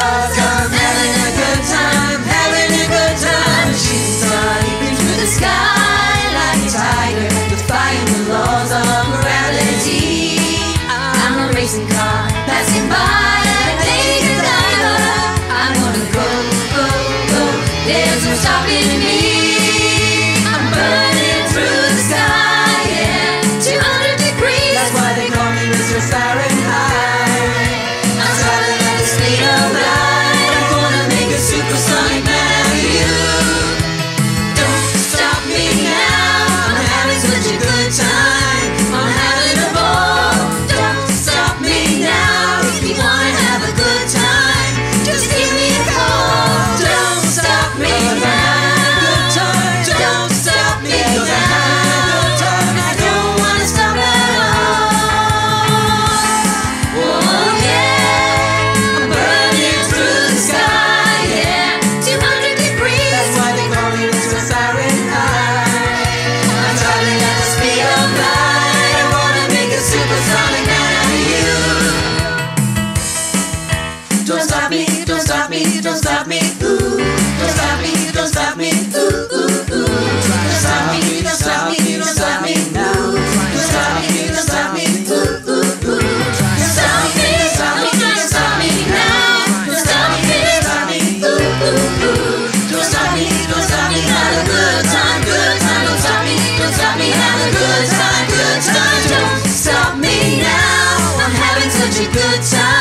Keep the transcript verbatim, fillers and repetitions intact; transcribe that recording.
'cause I'm having a good time, having a good time. She's leaping through the sky like a tiger, defying the laws of morality. I'm a racing car passing by like a naked diver. I'm gonna go, go, go, there's no stopping me. I'm burning through the sky, yeah, two hundred degrees. That's why they call me Mister Fahrenheit. I'm traveling at the speed of light. I'm gonna make a supersonic man out of you. Don't stop me now, I'm having such a good time, I'm having a ball. Don't stop me now, if you wanna have a good time, just give me a call. Don't stop me now, don't stop me now, I don't wanna stop at all. Oh yeah, I'm burning through the sky, yeah, two hundred degrees. That's why they call me Mister Fahrenheit. I'm traveling at the speed of light. I wanna make a supersonic man out of you. Don't stop me, don't stop me, don't stop me, ooh. Don't stop me, don't stop me, ooh, ooh, ooh. Don't stop me, don't stop me, don't stop me, ooh. Don't stop me, don't stop me, ooh, ooh, ooh. Don't stop me, don't stop me, don't stop me now. Don't stop me, don't stop me, ooh, ooh, ooh. Don't stop me, don't stop me, have a good time, good time. Don't stop me, don't stop me, have a good time, good time. Don't stop me now, I'm having such a good time.